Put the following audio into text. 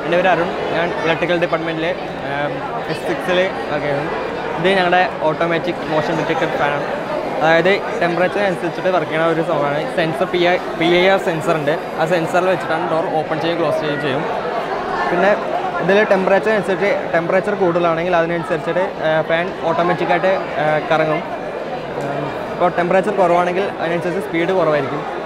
എൻ്റെ പേര് അരുൺ. ഞാൻ ഇലക്ട്രിക്കൽ ഡിപ്പാർട്ട്മെൻറ്റിൽ S6 വർക്ക് ചെയ്യുന്നു. ഇത് ഞങ്ങളുടെ ഓട്ടോമാറ്റിക് മോഷൻ ഡിറ്റക്ടർ ഫാനാണ്. അതായത് ടെമ്പറേച്ചർ അനുസരിച്ചിട്ട് വർക്ക് ചെയ്യുന്ന ഒരു സംഭവമാണ്. സെൻസർ PIR സെൻസർ ഉണ്ട്. ആ സെൻസറിൽ വെച്ചിട്ടാണ് ഡോർ ഓപ്പൺ ചെയ്യുകയും ക്ലോസ് ചെയ്യുകയും ചെയ്യും. പിന്നെ ഇതിൽ ടെമ്പറേച്ചർ അനുസരിച്ച് ടെമ്പറേച്ചർ കൂടുതലാണെങ്കിൽ അതിനനുസരിച്ചിട്ട് ഫാൻ ഓട്ടോമാറ്റിക്കായിട്ട് കറങ്ങും. ഇപ്പോൾ ടെമ്പറേച്ചർ കുറവാണെങ്കിൽ അതിനനുസരിച്ച് സ്പീഡ് കുറവായിരിക്കും.